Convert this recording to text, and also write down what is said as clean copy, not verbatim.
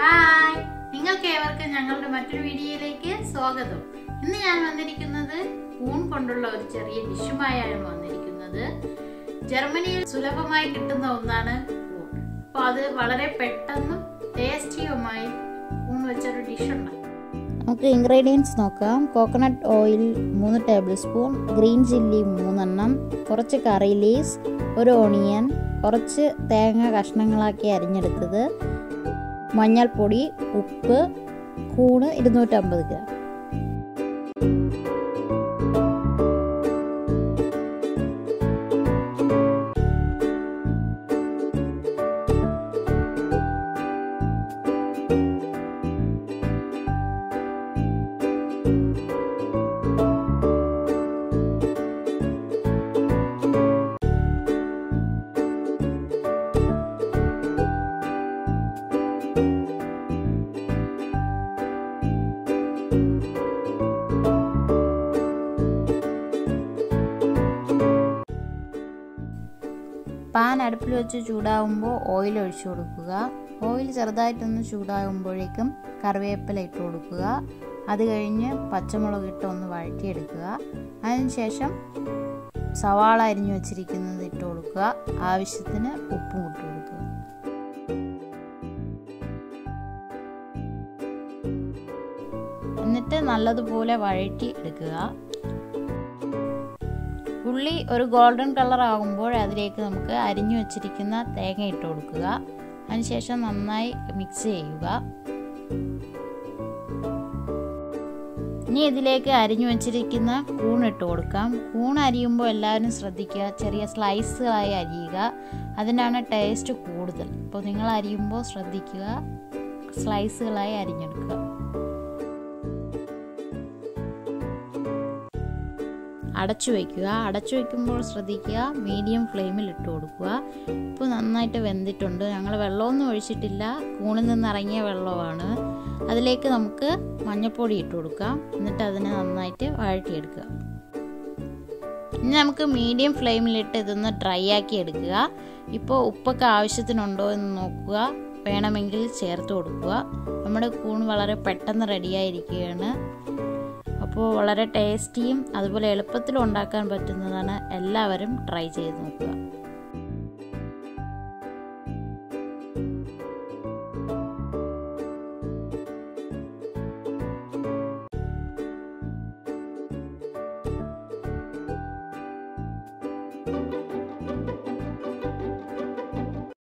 Hi, നിങ്ങൾക്ക് ഏവർക്കും ഞങ്ങളുടെ മറ്റൊരു വീഡിയോയിലേക്ക് സ്വാഗതം. ഇന്ന് ഞാൻ വന്നിരിക്കുന്നത് കൂൺ കൊണ്ടുള്ള ഒരു ചെറിയ ഡിഷുമായാണ് വന്നിരിക്കുന്നത്. ജർമ്മനിയിൽ സുലഭമായി കിട്ടുന്ന ഒന്നാണ് കൂൺ. അപ്പോൾ അത് വളരെ പെട്ടെന്നും ടേസ്റ്റിയുമായി കൂൺ വെച്ചൊരു ഡിഷുണ്ട്. നമുക്ക് ഇൻഗ്രീഡിയൻസ് നോക്കാം. Coconut oil 3 tablespoon, green chilli 3 എണ്ണം, കുറച്ച് കറി ലീവ്സ്, ഒരു ഓണിയൻ, കുറച്ച് തേങ്ങ കഷ്ണങ്ങളാക്കി അരിഞ്ഞെടുത്തത്, മഞ്ഞൾപ്പൊടി, ഉപ്പ്, കൂണ് 250 ഗ്രാം. പാൻ അടുപ്പിൽ വെച്ച് ചൂടാകുമ്പോൾ ഓയിൽ ഒഴിച്ചു കൊടുക്കുക. ഓയിൽ ചെറുതായിട്ടൊന്ന് ചൂടാകുമ്പോഴേക്കും കറിവേപ്പില ഇട്ട് കൊടുക്കുക. അത് കഴിഞ്ഞ് പച്ചമുളക് ഇട്ട് ഒന്ന് വഴറ്റിയെടുക്കുക. അതിനുശേഷം സവാള അരിഞ്ഞു വെച്ചിരിക്കുന്നത് ഇട്ട് കൊടുക്കുക. ആവശ്യത്തിന് ഉപ്പും ഇട്ട് കൊടുക്കുക. എന്നിട്ട് നല്ലതുപോലെ വഴറ്റി എടുക്കുക. ഉള്ളി ഒരു ഗോൾഡൻ കളർ ആകുമ്പോൾ അതിലേക്ക് നമുക്ക് അരിഞ്ഞു വെച്ചിരിക്കുന്ന തേങ്ങ ഇട്ട് കൊടുക്കുക. അതിനുശേഷം നന്നായി മിക്സ് ചെയ്യുക. ഇനി ഇതിലേക്ക് അരിഞ്ഞു വെച്ചിരിക്കുന്ന കൂൺ ഇട്ട് കൊടുക്കാം. കൂൺ അരിയുമ്പോൾ എല്ലാവരും ശ്രദ്ധിക്കുക, ചെറിയ സ്ലൈസുകളായി അരിയുക. അതിനാണ് ടേസ്റ്റ് കൂടുതൽ. അപ്പോൾ നിങ്ങൾ അരിയുമ്പോൾ ശ്രദ്ധിക്കുക, സ്ലൈസുകളായി അരിഞ്ഞെടുക്കുക. അടച്ചു വയ്ക്കുക. അടച്ചു വയ്ക്കുമ്പോൾ ശ്രദ്ധിക്കുക, മീഡിയം ഫ്ലെയിമിൽ ഇട്ട് കൊടുക്കുക. ഇപ്പോൾ നന്നായിട്ട് വെന്തിട്ടുണ്ട്. ഞങ്ങൾ വെള്ളമൊന്നും ഒഴിച്ചിട്ടില്ല, കൂണിൽ നിന്ന് ഇറങ്ങിയ വെള്ളമാണ്. അതിലേക്ക് നമുക്ക് മഞ്ഞൾപ്പൊടി ഇട്ട് കൊടുക്കാം. എന്നിട്ട് അതിനെ നന്നായിട്ട് വഴറ്റിയെടുക്കുക. ഇനി നമുക്ക് മീഡിയം ഫ്ലെയിമിലിട്ട് ഇതൊന്ന് ഡ്രൈ ആക്കി എടുക്കുക. ഇപ്പോൾ ഉപ്പൊക്കെ ആവശ്യത്തിനുണ്ടോ എന്ന് നോക്കുക. വേണമെങ്കിൽ ചേർത്ത് കൊടുക്കുക. നമ്മുടെ കൂൺ വളരെ പെട്ടെന്ന് റെഡിയായിരിക്കുകയാണ്. അപ്പോൾ വളരെ ടേസ്റ്റിയും അതുപോലെ എളുപ്പത്തിലും ഉണ്ടാക്കാൻ പറ്റുന്നതാണ്. എല്ലാവരും ട്രൈ ചെയ്ത് നോക്കുക.